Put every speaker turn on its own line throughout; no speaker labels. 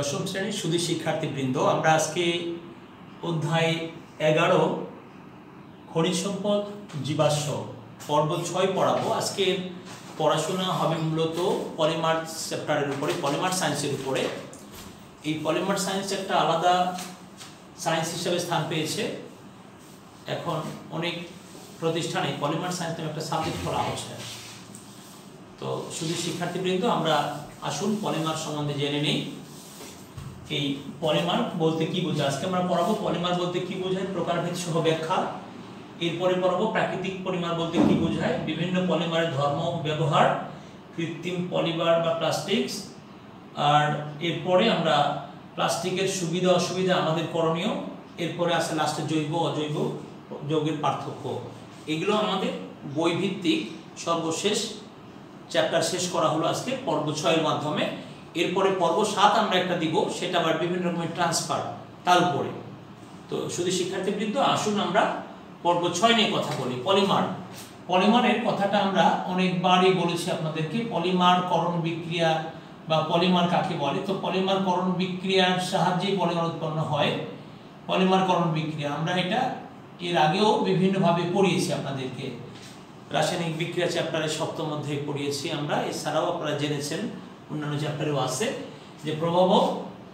দশম শ্রেণীর শুধু শিক্ষার্থীবৃন্দ, আমরা আজকে অধ্যায় 11 খনিজ সম্পদ জীবাশ্ম পর্ব 6 পড়াবো। আজকে পড়াশোনা হবে মূলত পলিমার চ্যাপ্টারের উপরে, পলিমার সায়েন্সের উপরে। এই পলিমার সায়েন্স একটা আলাদা সায়েন্স হিসেবে স্থান পেয়েছে। এখন অনেক প্রতিষ্ঠানে পলিমার সায়েন্স নামে একটা সাবজেক্ট পড়া হচ্ছে। তো শুধু শিক্ষার্থীবৃন্দ, আমরা আসুন পলিমার সম্বন্ধে জেনে নিই। এই পলিমার বলতে কি বোঝায় আজকে আমরা পড়াবো। পলিমার বলতে কি বোঝায়, প্রকারভেদ সহ ব্যাখ্যা। এরপরে পড়াবো প্রাকৃতিক পলিমার বলতে কি বোঝায়, বিভিন্ন পলিমারের ধর্ম, ব্যবহার, কৃত্রিম পলিমার বা প্লাস্টিক্স। আর এরপরে আমরা প্লাস্টিকের সুবিধা অসুবিধা, আমাদের করণীয়। এরপরে আসে লাস্টে জৈব অজৈব যৌগের পার্থক্য। এগুলো আমাদের বইভিত্তিক সর্বশেষ চ্যাপ্টার শেষ করা হলো আজকে পর্ব 6 এর মাধ্যমে। এরপরে পর্ব 7 আমরা একটা দিব, সেটা আবার বিভিন্ন রকমের ট্রান্সফার তার উপরে। তো শুধু শিক্ষার্থীবৃন্দ, আসুন আমরা পর্ব 6 নিয়ে কথা বলি। পলিমার। পলিমারের কথাটা আমরা অনেকবারই বলেছি আপনাদেরকে। পলিমারকরণ বিক্রিয়া বা পলিমার কাকে বলে, তো পলিমারকরণ বিক্রিয়ার সাহায্যে পলিমার উৎপন্ন হয়। পলিমারকরণ বিক্রিয়া আমরা এটা এর আগেও বিভিন্নভাবে পড়িয়েছি আপনাদেরকে। রাসায়নিক বিক্রিয়া চ্যাপ্টারে 7ম অধ্যায়ে পড়িয়েছি আমরা। এছাড়াও আপনারা জেনেছেন অন্যান্য চ্যাপ্টারেও আছে যে প্রভাবক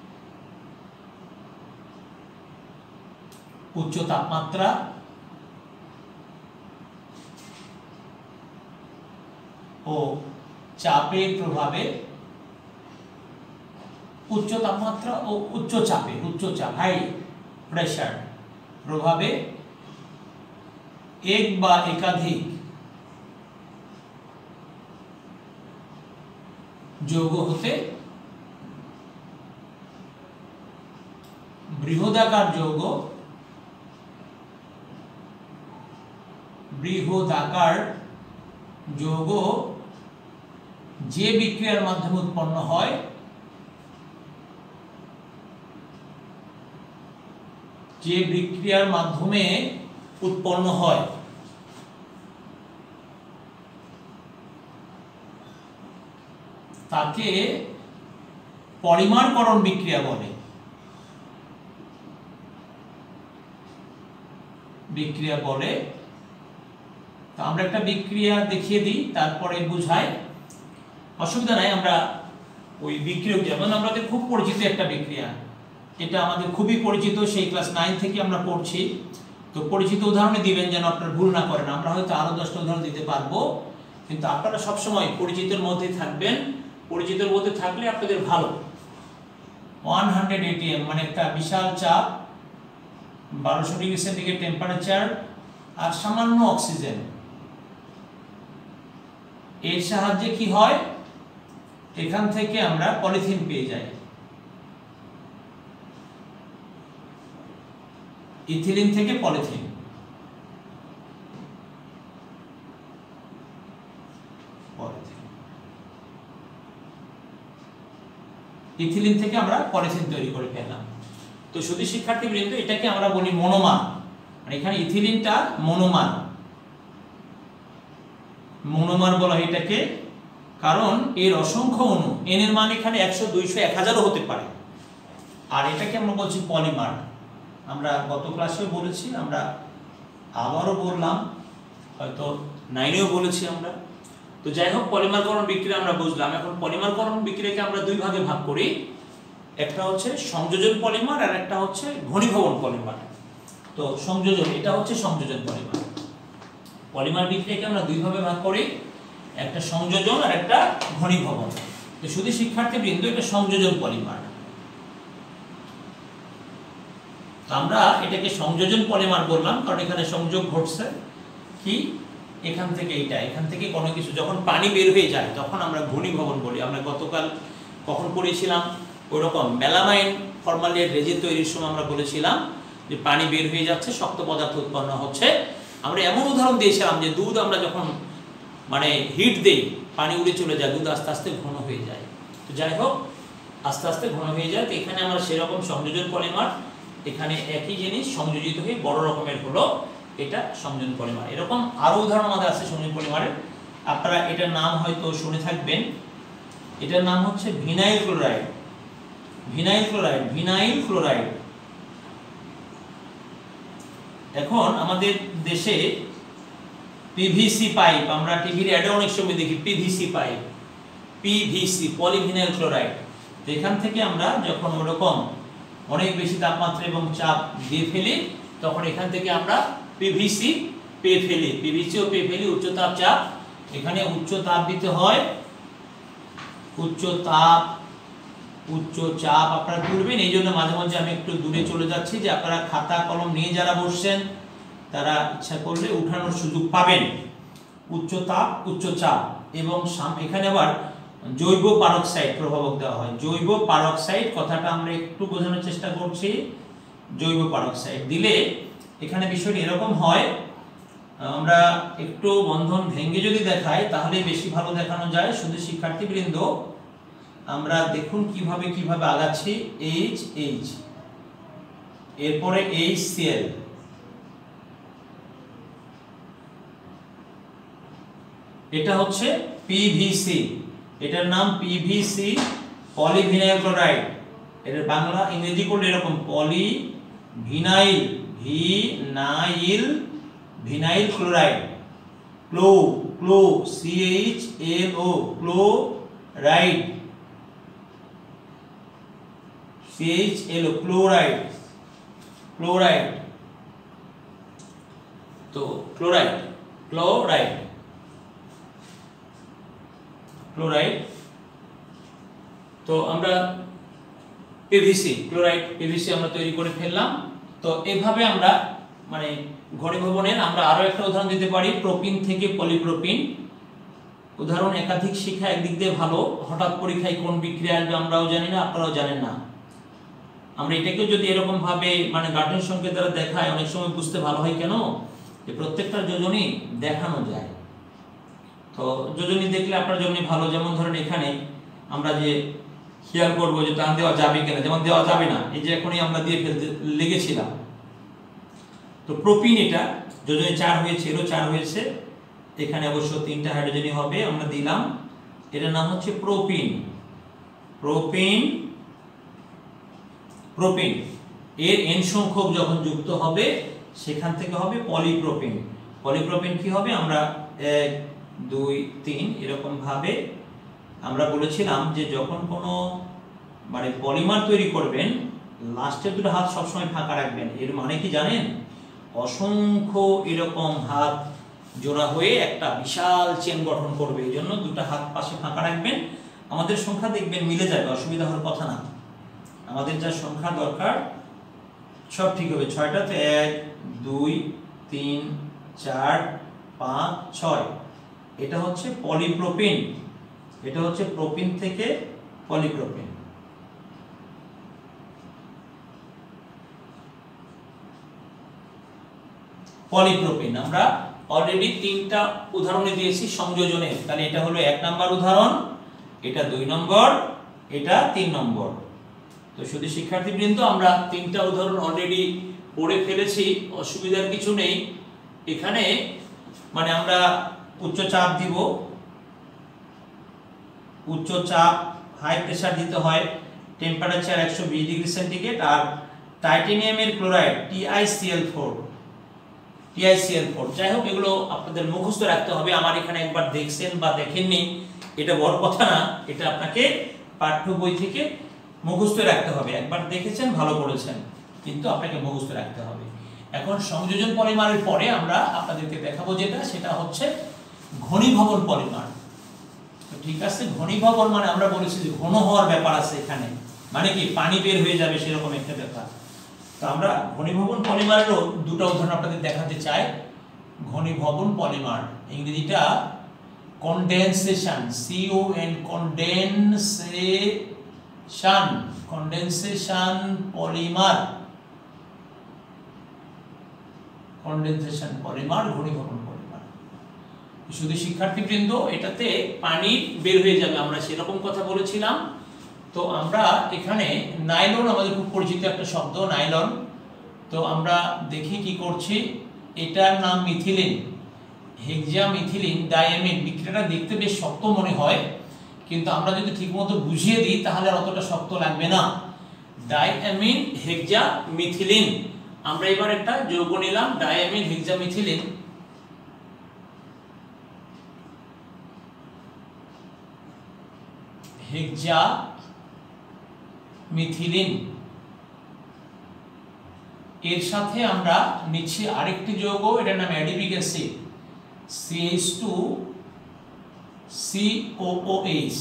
উচ্চ তাপমাত্রা ও চাপের প্রভাবে, উচ্চ তাপমাত্রা ও উচ্চ চাপে, উচ্চ চাপ হাই প্রেসার প্রভাবে এক বা একাধিক যৌগ হতে বৃহদাকার যৌগ, যে বিক্রিয়ার মাধ্যমে উৎপন্ন হয় তাকে পলিমারকরণ বিক্রিয়া বলে। তো আমরা একটা বিক্রিয়া দেখিয়ে দিই, তারপরে বুঝাই, অসুবিধা নাই। আমরা ওই বিক্রিয়ক, যেমন আমাদের খুব পরিচিত একটা বিক্রিয়া, এটা আমাদের খুবই পরিচিত, সেই ক্লাস 9 থেকে আমরা পড়ছি। তো পরিচিত উদাহরণে দিবেন যেন আপনারা ভুল না করেন। আমরা হয়তো আরো 10টা উদাহরণ দিতে পারবো, কিন্তু আপনারা সবসময় পরিচিতের মধ্যে থাকবেন। পরিচিতের মধ্যে থাকলে আপনাদের ভালো। 100 atm মানে একটা বিশাল চাপ, 1200 ডিগ্রি সেন্টিগ্রেড টেম্পারেচার আর সামান্য অক্সিজেন। এর সাহায্যে কি হয়, এখান থেকে আমরা পলিথিন পেয়ে যাই। ইথিলিন থেকে পলিথিন। ইথিলিন থেকে আমরা পলিথিন তৈরি করে ফেললাম। তো শুধু শিক্ষার্থীবৃন্দ, এটাকে আমরা বলি মনোমার। মানে এখানে ইথিলিনটা মনোমার বলা হয় এটাকে, কারণ এর অসংখ্য অণু, এন এর মান এখানে 100, 200, 1000ও হতে পারে। আর এটাকে আমরা বলছি পলিমার। আমরা গত ক্লাসেও বলেছি, আমরা আবারও বললাম, হয়তো 9এও বলেছি আমরা। তো যাই হোক, পলিমারকরণ বিক্রিয়া আমরা বুঝলাম। এখন পলিমারকরণ বিক্রিয়াকে আমরা দুই ভাগে ভাগ করি। একটা হচ্ছে সংযোজন পলিমার আর একটা হচ্ছে ঘনীভবন পলিমার। তো সংযোজন, এটা হচ্ছে সংযোজন পলিমার। পলিমার বিক্রিয়াকে আমরা দুই ভাগে ভাগ করি, একটা সংযোজন আর একটা ঘনীভবন। তো শুধু শিক্ষার্থীবৃন্দ, এটা সংযোজন পলিমার। তো আমরা এটাকে সংযোজন পলিমার বললাম কারণ এখানে সংযোগ ঘটছে। কি, এখান থেকে কোনো কিছু যখন পানি বের হয়ে যায় তখন আমরা ঘনীভবন বলি। আমরা গতকাল কখন পড়েছিলাম, ওইরকম মেলামাইন ফর্মালিন রেজিন তৈরির সময় আমরা বলেছিলাম যে পানি বের হয়ে যাচ্ছে, শক্ত পদার্থ উৎপন্ন হচ্ছে। আমরা এমন উদাহরণ দিয়েছিলাম যে দুধ আমরা যখন মানে হিট দেই, পানি উড়ে চলে যায়, দুধ আস্তে আস্তে ঘন হয়ে যায়। তো যাই হোক, আস্তে আস্তে ঘন হয়ে যায়। তো এখানে আমরা সেরকম সংযোজন পলিমার, এখানে একই জিনিস সংযোজিত হয়ে বড় রকমের হলো, এটা সংযোজন পলিমার। এরকম আরো উদাহরণ আমাদের আছে সংযোজন পলিমারের। আপনারা এটার নাম হয়তো শুনে থাকবেন, এটার নাম হচ্ছে vinyl chloride. Vinyl chloride, vinyl chloride. এখন আমাদের দেশে পিভিসি পাইপ, আমরা টিভির অ্যাডে অনেক সময় দেখি PVC pipe, PVC polyvinyl chloride. তো এখান থেকে আমরা যখন ওরকম অনেক বেশি তাপমাত্রা এবং চাপ দিয়ে ফেলি তখন এখান থেকে আমরা পিভিসি পেয়ে ফেলি, পিভিসিও পেয়ে ফেলি। উচ্চ তাপ চাপ, এখানে উচ্চ তাপ দিতে হয়, উচ্চ তাপ উচ্চ চাপ আপনারা তুলবেন। এই জন্য মাঝে মাঝে আমি একটু দূরে চলে যাচ্ছি যে আপনারা খাতা কলম নিয়ে যারা বসছেন তারা ইচ্ছা করলে উঠানোর সুযোগ পাবেন। উচ্চ তাপ উচ্চ চাপ এবং এখানে আবার জৈব পারক্সাইড প্রভাবক দেওয়া হয়। জৈব পারক্সাইড কথাটা আমরা একটু বোঝানোর চেষ্টা করছি। জৈব পারক্সাইড দিলে এখানে বিষয়টি এরকম হয়, আমরা একটু বন্ধন ভেঙে যদি দেখাই তাহলে বেশি ভালো দেখানো যায়। শুধু শিক্ষার্থীবৃন্দ আমরা দেখুন কিভাবে কিভাবে আগাচ্ছি। এইচ এইচ, এরপরে HCl, এটা হচ্ছে পিভিসি, এটার নাম পিভিসি পলিভিনাইল ক্লোরাইড। এর বাংলা ইংরেজি করলে এরকম polyvinyl, vinyl vinyl chloride. Chlo chlo CHLO chloride, CHLO chloride, chloride. তো ক্লোরাইড ক্লোরাইড ক্লোরাইড। তো আমরা পিভিসি ক্লোরাইড, পিভিসি আমরা তৈরি করে ফেললাম। তো এভাবে আমরা মানে ঘনীভবনের আমরা আরো একটা উদাহরণ দিতে পারি, প্রোপিন থেকে পলিপ্রোপিন। উদাহরণ একাধিক শিক্ষা একদিক দিয়ে ভালো, হঠাৎ পরীক্ষায় কোন বিক্রিয়া আসবে আমরাও জানি না, আপনারাও জানেন না। আমরা এটাকে যদি এরকম ভাবে মানে গাঠনিক সংকেত দ্বারা দেখায় অনেক সময় বুঝতে ভালো হয়। কেন? যে প্রত্যেকটা যোজনী দেখানো যায়। তো যোজনী দেখলে আপনার জন্য ভালো। যেমন ধরেন এখানে আমরা যে খেয়াল করবো যে টান দেওয়া যাবে কিনা, যেমন দেওয়া যাবে না, এই যে এখনই আমরা দিয়ে ফেলতে লেগেছিলাম। তো প্রোপিন, এটা যোজনী 4 হয়েছে, এরও 4 হয়েছে, এখানে অবশ্য 3টা হাইড্রোজেনই হবে, আমরা দিলাম। এটার নাম হচ্ছে প্রোপিন। প্রোপিন প্রোপিন এর n সংখ্যক যখন যুক্ত হবে সেখান থেকে হবে পলিপ্রোপিন। পলিপ্রোপিন কি হবে? আমরা 1 2 3 এরকম ভাবে আমরা বলেছিলাম যে যখন কোনো মানে পলিমার তৈরি করবেন লাস্টের দুটো হাত সবসময় ফাঁকা রাখবেন। এর মানে কি জানেন? অসংখ্য এরকম হাত জোড়া হয়ে একটা বিশাল চেন গঠন করবে। এই জন্য দুটো হাত পাশে ফাঁকা রাখবেন। আমাদের সংখ্যা দেখবেন মিলে যাবে, অসুবিধা হওয়ার কথা না। আমাদের যা সংখ্যা দরকার সব ঠিক হবে। 6টাতে 1 2 3 4 5 6, এটা হচ্ছে পলিপ্রোপিন। এটা হচ্ছে প্রোপিন থেকে পলিপ্রোপিন। পলিপ্রোপিন আমরা অলরেডি 3টা উদাহরণে দিয়েছি সংযোজনের। তাহলে এটা হলো 1 নাম্বার উদাহরণ, এটা 2 নম্বর, এটা 3 নম্বর। তো শুধু শিক্ষার্থীবৃন্দ আমরা 3টা উদাহরণ অলরেডি পড়ে ফেলেছি, অসুবিধার কিছু নেই। এখানে মানে আমরা উচ্চ চাপ দিব, উচ্চ চাপ হাই প্রেসার দিতে হয়, টেম্পারেচার 120 ডিগ্রি সেন্টিগ্রেড। আর টাইটেনিয়ামের ক্লোরাইড TiCl4, যাই হোক এগুলো আপনাদের মুখস্থ রাখতে হবে। আমার এখানে একবার দেখছেন বা দেখেননি এটা বড় কথা না, এটা আপনাকে পাঠ্য বই থেকে মুখস্থ রাখতে হবে। একবার দেখেছেন ভালো করেছেন, কিন্তু আপনাকে মুখস্থ রাখতে হবে। এখন সংযোজন পলিমারের পরে আমরা আপনাদেরকে দেখাবো যেটা, সেটা হচ্ছে ঘনীভবন পলিমার। তো ঠিক আছে, ঘনীভবন মানে আমরা বলেছি যে ঘন হওয়ার ব্যাপার আছে এখানে, মানে কি পানি বের হয়ে যাবে সেরকম একটা ব্যাপার। তো আমরা ঘনীভবন পলিমারেরও দুটো উদাহরণ আপনাদের দেখাতে চাই। ঘনীভবন পলিমার ইংরেজিটা condensation, CON condensation polymer, condensation polymer, ঘনীভবন পলিমার। শুধু শিক্ষার্থীবৃন্দ এটাতে পানি বের হয়ে যাবে, আমরা সেরকম কথা বলেছিলাম। তো আমরা এখানে নাইলন, আমাদের খুব পরিচিত একটা শব্দ নাইলন। তো আমরা দেখি কি করছি, এটার নাম মিথিলিন, হেক্সামিথিলিন ডাইঅ্যামিন। বিক্রিয়াটা দেখতে বেশ শক্ত মনে হয়, কিন্তু আমরা যদি ঠিকমতো বুঝিয়ে দিই তাহলে আর অতটা শক্ত লাগবে না। Diamine hexamethylene. আমরা এবার একটা যৌগ নিলাম ডাইঅ্যামিন হেক্সামিথিলিন। হেক্সামিথিলিন এর সাথে আমরা নিচ্ছি আরেকটি যৌগ, এটার নাম অ্যাডিপিক অ্যাসিড CH2COOH।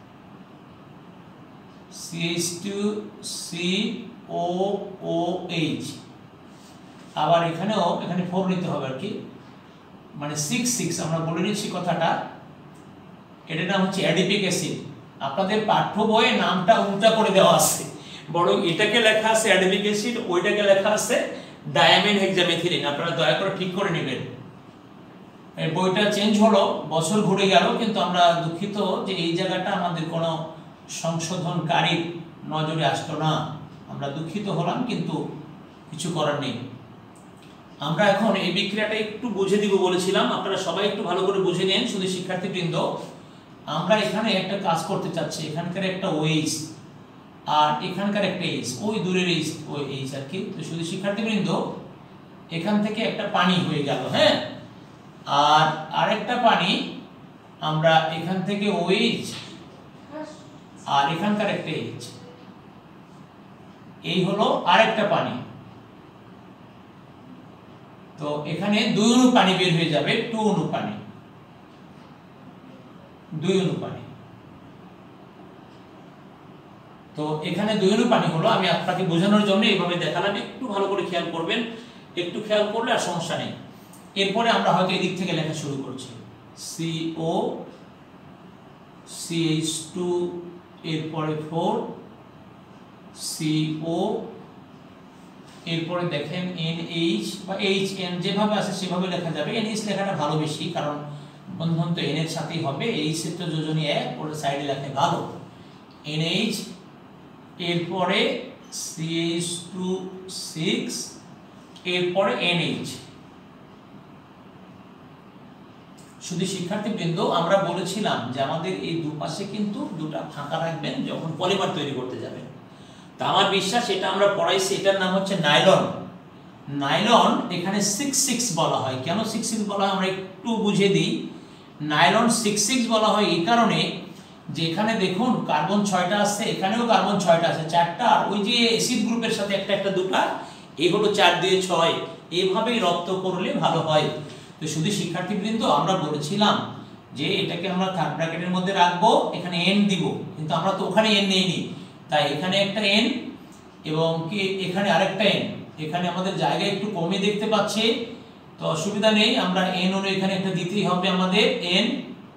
CH2COOH। আবার এখানে 4 নিতে হবে আর কি, মানে 6 আমরা বলে নিচ্ছি কথাটা। এটার নাম হচ্ছে অ্যাডিপিক অ্যাসিড। আপনাদের পাঠ্য বইয়ে নামটা উল্টা করে দেওয়া আছে, বরং এটাকে লেখা আছে অ্যাডিপিক অ্যাসিড, ওইটাকে লেখা আছে ডাইঅ্যামিন হেক্সামিথিলিন। আপনারা দয়া করে ঠিক করে নেবেন। এই বইটা চেঞ্জ হলো, বছর ঘুরে গেল, কিন্তু আমরা দুঃখিত যে এই জায়গাটা আমাদের কোনো সংশোধনকারীর নজরে আসলো না। আমরা দুঃখিত হলাম, কিন্তু কিছু করার নেই। আমরা এখন এই বিক্রিয়াটা একটু বুঝে দিব বলেছিলাম, আপনারা সবাই একটু ভালো করে বুঝে নেন। শুধু শিক্ষার্থীবৃন্দ, আমরা এখানে একটা কাজ করতে চাচ্ছি, এখানকার একটা OH আর এখানকার একটা H, ওই দূরের ওই H আর কি। তো শুধু শিক্ষার্থীবৃন্দ, এখান থেকে একটা পানি হয়ে গেল, হ্যাঁ, আর আরেকটা পানি আমরা এখান থেকে OH আর এখানকার একটা H, এই হলো আরেকটা পানি। তো এখানে 2 অণু পানি বের হয়ে যাবে, 2 অণু পানি, 2 অণু পানি। তো এখানে 2 অণু পানি হলো। আমি আপনাকে বোঝানোর জন্য এইভাবে দেখালাম, একটু ভালো করে খেয়াল করবেন। একটু খেয়াল করলে আর সমস্যা নেই। এরপরে আমরা হয়তো এদিক থেকে লেখা শুরু করছি, CO CH2, এরপরে 4 CO, এরপরে দেখেন NH বা HN, যেভাবে আছে সেভাবে লেখা যাবে। NH লেখাটা ভালো বেশি, কারণ বন্ধন তো N এর সাথেই হবে। H এর তো যোজনী 1, ওর সাইডে লেখা ভালো। NH, এরপরে CH2 6, এরপরে NH। শুধু শিক্ষার্থীবৃন্দ, আমরা বলেছিলাম যে আমাদের এই দুপাশে কিন্তু দুটো ফাঁকা রাখবেন যখন পলিমার তৈরি করতে যাবেন। তা আমার বিশ্বাস এটা আমরা পড়াইছি, এটার নাম হচ্ছে নাইলন। নাইলন এখানে 6 বলা হয়। কেন 6 বলা হয় আমরা একটু বুঝিয়ে দিই। নাইলন 6 বলা হয় এই কারণে যে এখানে দেখুন কার্বন 6টা আছে, এখানেও কার্বন 6টা আছে, 4টা, আর ওই যে অ্যাসিড গ্রুপের সাথে একটা দুটা, এই হলো 4 দিয়ে 6, এইভাবেই রপ্ত করলে ভালো হয়। তো শুধু শিক্ষার্থীবৃন্দ, আমরা বলেছিলাম যে এটাকে আমরা থার্ড ব্র্যাকেটের মধ্যে রাখবো, এখানে n দিব, কিন্তু আমরা তো ওখানে n নেইনি, তাই এখানে একটা n এবং কি এখানে আরেকটা n। এখানে আমাদের জায়গা একটু কমে দেখতে পাচ্ছি, তো অসুবিধা নেই, আমরা n অণু এখানে একটা দিতেই হবে আমাদের n,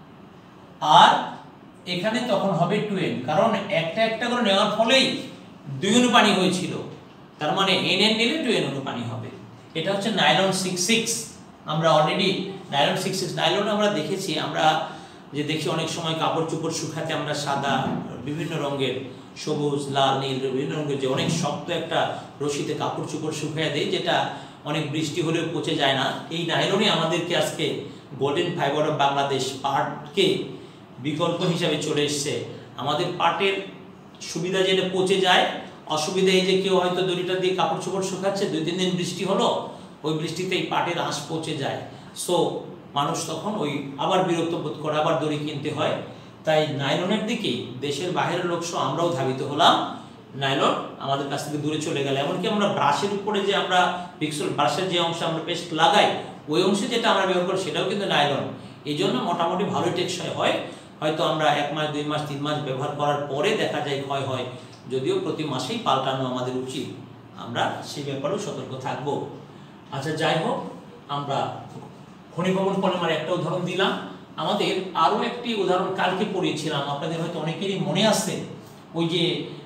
আর এখানে তখন হবে 2n, কারণ একটা করে নেওয়ার ফলেই 2 অণু পানি হয়েছিল, তার মানে nn নিলে 2n অণু পানি হবে। এটা হচ্ছে নাইলন 6। আমরা অলরেডি নাইলন 6 নাইলন আমরা দেখেছি, আমরা যে দেখি অনেক সময় কাপড় চোপড় শুকাতে আমরা সাদা, বিভিন্ন রঙের, সবুজ, লাল, নীল, বিভিন্ন রঙের যে অনেক শক্ত একটা রশিতে কাপড় চোপড় শুকিয়ে দেয়, যেটা অনেক বৃষ্টি হলেও পচে যায় না। এই নাইলনই আমাদেরকে আজকে গোল্ডেন ফাইবার অফ বাংলাদেশ পাটকে বিকল্প হিসাবে চলে এসছে। আমাদের পাটের সুবিধা যেটা পচে যায়, অসুবিধা এই যে কেউ হয়তো দড়িটা দিয়ে কাপড় চোপড় শুকাচ্ছে, 2-3 দিন বৃষ্টি হলো, ওই বৃষ্টিতে এই পাটের আঁশ পচে যায়, সো মানুষ তখন ওই আবার বিরক্ত বোধ করে, আবার দড়ি কিনতে হয়। তাই নাইলনের দিকেই দেশের বাইরের লোক সহ আমরাও ধাবিত হলাম। নাইলন আমাদের কাছ থেকে দূরে চলে গেল। এমনকি আমরা ব্রাশের উপরে যে আমরা পিক্সেল ব্রাশের যে অংশে আমরা পেস্ট লাগাই, ওই অংশে যেটা আমরা ব্যবহার করি সেটাও কিন্তু নাইলন। এই জন্য মোটামুটি ভালোই টেকসই হয়। হয়তো আমরা 1 মাস, 2 মাস, 3 মাস ব্যবহার করার পরে দেখা যায় ক্ষয় হয়, যদিও প্রতি মাসেই পাল্টানো আমাদের উচিত, আমরা সেই ব্যাপারেও সতর্ক থাকবো। আচ্ছা, যাই হোক, আমরা ঘনীভবন পলিমার একটা উদাহরণ দিলাম। আমাদের আরও একটি উদাহরণ কালকে পড়িয়েছিলাম, আপনাদের হয়তো অনেকেরই মনে আছে, ওই যে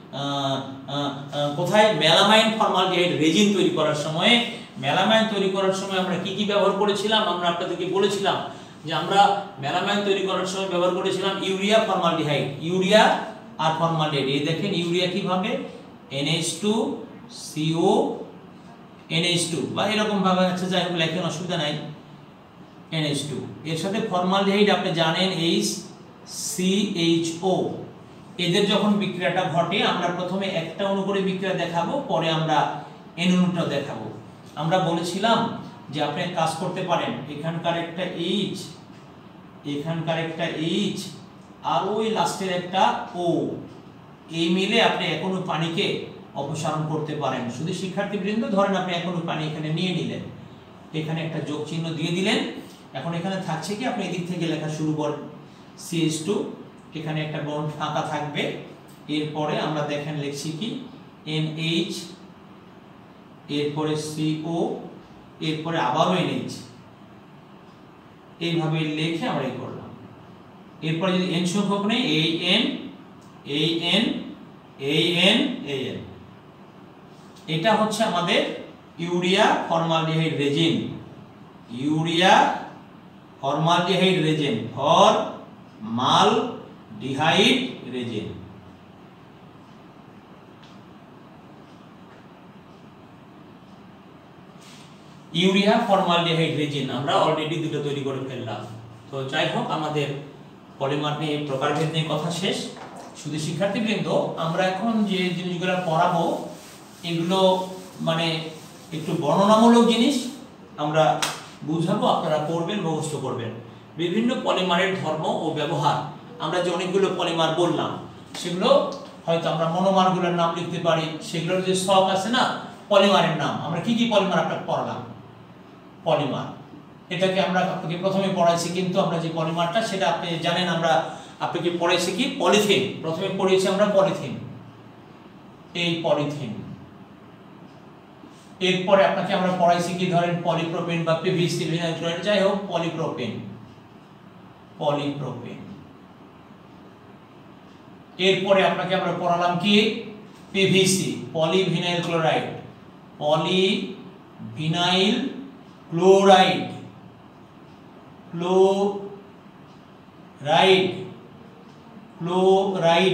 কোথায় মেলামাইন ফর্মালডিহাইড রেজিন তৈরি করার সময়, মেলামাইন তৈরি করার সময় আমরা কি কি ব্যবহার করেছিলাম, আমরা আপনাদেরকে বলেছিলাম যে আমরা মেলামাইন তৈরি করার সময় ব্যবহার করেছিলাম ইউরিয়া ফর্মালডিহাইড, ইউরিয়া আর ফর্মালডিহাইড। এই দেখেন ইউরিয়া কিভাবে NH2CO NH2 বা এরকম ভাবে আছে, যাই হোক লেখেন, অসুবিধা নাই, NH2 এর সাথে ফর্মালডিহাইড আপনি জানেন HCHO, এদের যখন বিক্রিয়াটা ঘটে আমরা প্রথমে একটা অণু করে বিক্রিয়া দেখাবো, পরে আমরা এন অণুটা দেখাবো। আমরা বলেছিলাম যে আপনি কাজ করতে পারেন, এখানকার একটা এইচ, এখানকার একটা এইচ, আর ওই লাস্টের একটা ও, এই মিলে আপনি এক অণু পানিকে অপসারণ করতে পারেন। শুধু শিক্ষার্থীবৃন্দ ধরেন আপনি এক অণু পানি এখানে নিয়ে নিলেন, এখানে একটা যোগ চিহ্ন দিয়ে দিলেন। এখন এখানে থাকছে কি, আপনি এদিক থেকে লেখা শুরু করেন CH2, এখানে একটা বন্ড ফাঁকা থাকবে। এরপরে আমরা দেখেন লিখছি কি NH, এরপরে CO, এরপরে আবারও NH, এইভাবে লিখে আমরা এই করলাম। এরপরে যদি n সংখ্যক নেই, AN AN AN AN, এটা হচ্ছে আমাদের urea formaldehyde resin. Urea formaldehyde resin, formaldehyde resin. Urea formaldehyde resin আমরা অলরেডি দুটো তৈরি করে ফেললাম। তো যাই হোক, আমাদের পলিমার নিয়ে প্রকারভেদ নিয়ে কথা শেষ। শুধু শিক্ষার্থীবৃন্দ আমরা এখন যে জিনিসগুলো পড়াবো এগুলো মানে একটু বর্ণনামূলক জিনিস আমরা বুঝাবো, আপনারা পড়বেন, মুখস্থ করবেন। বিভিন্ন পলিমারের ধর্ম ও ব্যবহার, আমরা যে অনেকগুলো পলিমার বললাম সেগুলো হয়তো আমরা মনোমারগুলোর নাম লিখতে পারি, সেগুলোর যে শখ আছে না পলিমারের নাম, আমরা কি কি পলিমার আপনাকে পড়ালাম। পলিমার এটাকে আমরা আপনাকে প্রথমে পড়াইছি, কিন্তু আমরা যে পলিমারটা সেটা আপনি জানেন, আমরা আপনাকে পড়াইছি কি পলিথিন। প্রথমে পড়িয়েছি আমরা পলিথিন, এই পলিথিন। এরপরে আপনাকে আমরা পড়াইছি কি ধরেন পলিপ্রোপেন বা পিভিসি, ভিনাইল ক্লোরাইড, যাই হোক পলিপ্রোপেন, পলিপ্রোপেন। এরপরে আপনাকে আমরা পড়ালাম কি PVC, polyvinyl chloride, polyvinyl chloride, chloride, chloride,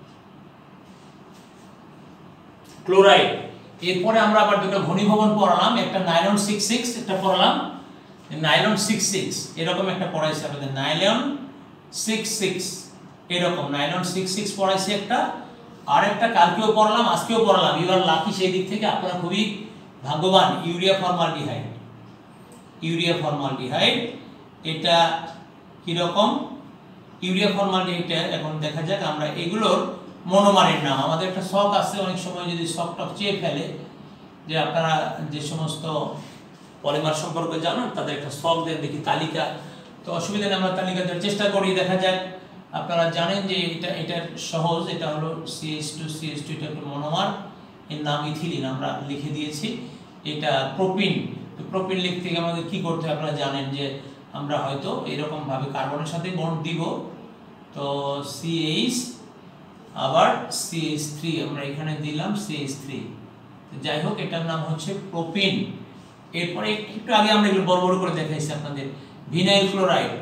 chloride. এরপরে আমরা আবার দুটো ঘনীভবন পড়ালাম, একটা নাইলন 66, একটা পড়ালাম নাইলন 66, এরকম একটা পড়াইছি আপনাদের নাইলন 66, এরকম নাইলন 66 পড়াইছি একটা। আর একটা কালকেও পড়ালাম, আজকেও পড়ালাম, ইউ আর লাকি, সেই দিক থেকে আপনারা খুবই ভাগ্যবান। ইউরিয়া ফর্মালডিহাইড, ইউরিয়া ফর্মালডিহাইড এটা কি রকম? ইউরিয়া ফর্মালডিহাইডটা এখন দেখা যাক আমরা এগুলোর মনোমারের নাম। আমাদের একটা শখ আছে, অনেক সময় যদি শখটা চেয়ে ফেলে যে আপনারা যে সমস্ত পলিমার সম্পর্কে জানেন তাদের একটা শখ দেন দেখি তালিকা, তো অসুবিধা নেই, আমরা তালিকা দেওয়ার চেষ্টা করি। দেখা যাক আপনারা জানেন যে এটার সহজ, এটা হলো CH2, এটা একটা মনোমার, এর নাম ইথিলিন আমরা লিখে দিয়েছি। এটা প্রোপিন, তো প্রোপিন লিখতে গিয়ে আমাদের কি করতে হবে আপনারা জানেন যে আমরা হয়তো এরকম ভাবে কার্বনের সাথে বন্ড দিব, তো CH আবার CH3 আমরা এখানে দিলাম CH3, যাই হোক এটার নাম হচ্ছে প্রোপিন। এরপরে একটু আগে আমরা এগুলো বড় বড় করে দেখাইছি আপনাদের, ভিনাইল ক্লোরাইড।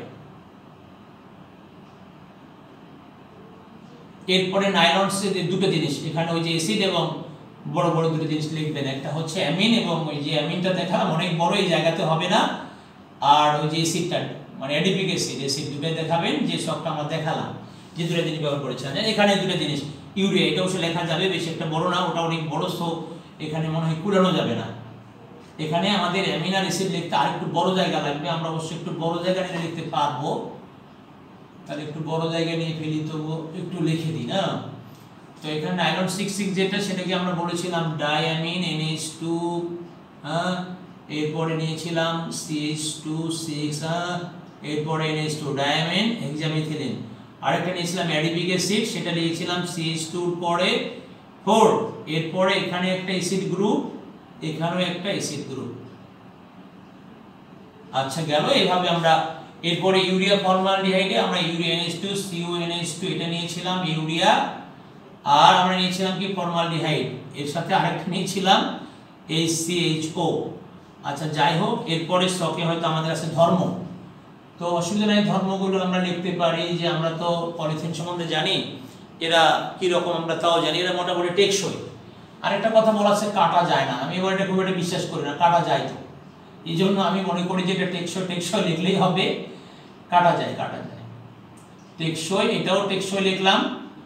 এরপরে নাইলনসের দুটো জিনিস, এখানে ওই যে অ্যাসিড এবং বড় বড় দুটো জিনিস লিখবেন, একটা হচ্ছে অ্যামিন, এবং ওই যে অ্যামিনটা দেখালাম অনেক বড়, এই জায়গাতে হবে না, আর ওই যে অ্যাসিডটা মানে অ্যাডিপিক অ্যাসিড, অ্যাসিড দুটোই দেখাবেন, যে সবটা আমরা দেখালাম যে দুটো জিনিস ব্যবহার করেছেন। এখানে দুটো জিনিস ইউরিয়া, এটা অবশ্য লেখা যাবে, বেশি একটা বড় না, ওটা অনেক বড়, সো এখানে মনে হয় কুড়ানো যাবে না। এখানে আমাদের অ্যামিন আর অ্যাসিড লিখতে আর একটু বড় জায়গা লাগবে, আমরা অবশ্যই একটু বড় জায়গা নিয়ে লিখতে পারবো, তাহলে একটু বড় জায়গা নিয়ে ফেলি, তবু একটু লিখে দিই না। তো এখানে নাইলন 66 যেটা, সেটাকে আমরা বলেছিলাম ডাইঅ্যামিন NH2, হ্যাঁ, এরপরে নিয়েছিলাম CH2, এরপরে NH2 ডাইঅ্যামিন হেক্সামিথিলিন, আরেকটা নিয়েছিলাম অ্যাডিপিক অ্যাসিড, সেটা লিখেছিলাম CH2 পরে 4, এরপরে এখানে একটা অ্যাসিড গ্রুপ, এখানেও একটা অ্যাসিড গ্রুপ। আচ্ছা গেল এইভাবে আমরা। এরপরে ইউরিয়া ফর্মালডিহাইডে আমরা ইউরিয়া NH2, CuNH2 এটা নিয়েছিলাম ইউরিয়া, আর আমরা নিয়েছিলাম কি ফর্মালডিহাইড, এর সাথে আরেকটা নিয়েছিলাম HCHO। আচ্ছা যাই হোক, এরপরে স্টকে হয়তো আমাদের আছে ধর্ম, তো অসুবিধা নাই, ধর্মগুলো আমরা লিখতে পারি যে আমরা তো পলিথিন সম্বন্ধে জানি, এরা কি রকম আমরা তাও জানি, এরা মোটামুটি টেকসই। আরেকটা কথা বলা আছে কাটা যায় না, আমি এবার এটা খুব একটা বিশ্বাস করি না, কাটা যায় তো, এই জন্য আমি মনে করি যে এটা টেকসই, টেকসই লিখলেই হবে, কাটা যায়, কাটা যায়, টেকসই, এটাও টেকসই লিখলাম।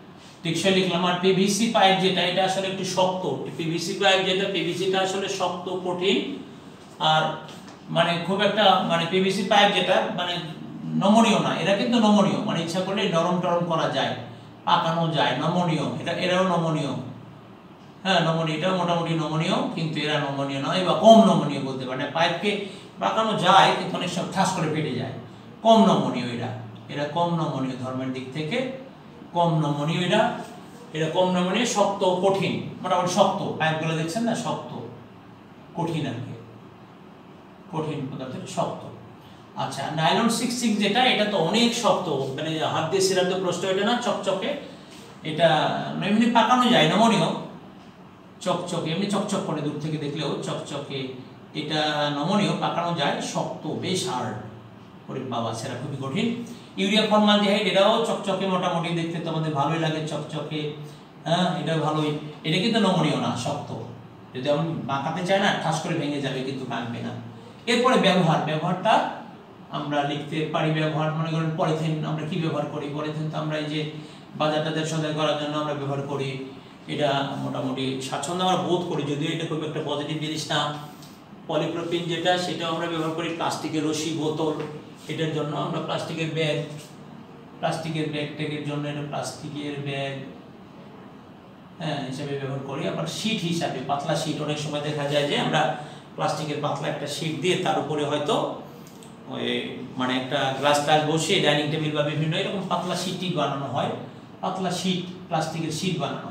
টেকসই লিখলাম। আর পিভিসি পাইপ যেটা, এটা আসলে একটু শক্ত। পিভিসি পাইপ যেটা, পিভিসিটা আসলে শক্ত, কঠিন, আর মানে খুব একটা মানে পিভিসি পাইপ যেটা মানে নমনীয় না। এরা কিন্তু নমনীয়, মানে ইচ্ছা করলে নরম টরম করা যায়, পাকানো যায়, নমনীয়। এরাও নমনীয়, হ্যাঁ নমনীয়, এটাও মোটামুটি নমনীয়, কিন্তু এরা নমনীয় নয় বা কম নমনীয় বলতে পারে। পাইপকে পাকানো যায় কিন্তু অনেক সময় ঠাস করে ফেটে যায়, কম নমনীয় এরা কম নমনীয়, ধর্মের দিক থেকে কম নমনীয় এরা কম নমনীয়, শক্ত কঠিন, মোটামুটি শক্ত। পাইপগুলো দেখছেন না, শক্ত কঠিন আর কি, কঠিন পদার্থের শক্ত। আচ্ছা, নাইলন 66 যেটা, এটা তো অনেক শক্ত, মানে হাত দিয়ে ছিঁড়ার তো প্রশ্ন এটা না, চকচকে। এটা এমনি পাকানো যায়, নমনীয়, চকচকে, এমনি চকচক করে দূর থেকে দেখলেও চকচকে। এটা নমনীয়, পাকানো যায়, শক্ত, বেশ হার্ড। ওরে বাবা, সেটা খুবই কঠিন। ইউরিয়া ফরমালডিহাইড, এটাও চকচকে, মোটামুটি দেখতে তো আমাদের ভালোই লাগে, চকচকে, হ্যাঁ এটা ভালোই। এটা কিন্তু নমনীয় না, শক্ত। যদি আমি বাঁকাতে চাই না, ঠাস করে ভেঙে যাবে, কিন্তু ভাঙবে না। এরপরে ব্যবহারটা আমরা লিখতে পারি। ব্যবহার মনে করেন পলিথিন, আমরা কি ব্যবহার করি? পলিথিন তো আমরা এই যে বাজার টাজার সদাই করার জন্য আমরা ব্যবহার করি। এটা মোটামুটি স্বাচ্ছন্দ্য আমরা বোধ করি, যদিও এটা খুব একটা পজিটিভ জিনিস না। পলিপ্রোপিন যেটা, সেটাও আমরা ব্যবহার করি। প্লাস্টিকের রশি, বোতল, এটার জন্য আমরা প্লাস্টিকের ব্যাগ ট্যাগের জন্য এটা প্লাস্টিকের ব্যাগ, হ্যাঁ হিসাবে ব্যবহার করি। আবার শীট হিসাবে, পাতলা শীট, অনেক সময় দেখা যায় যে আমরা প্লাস্টিকের পাতলা একটা শীট দিয়ে তার উপরে হয়তো ওই মানে একটা গ্লাস বসিয়ে ডাইনিং টেবিল বা বিভিন্ন এরকম পাতলা শীটই বানানো হয়। পাতলা শীট, প্লাস্টিকের শীট বানানো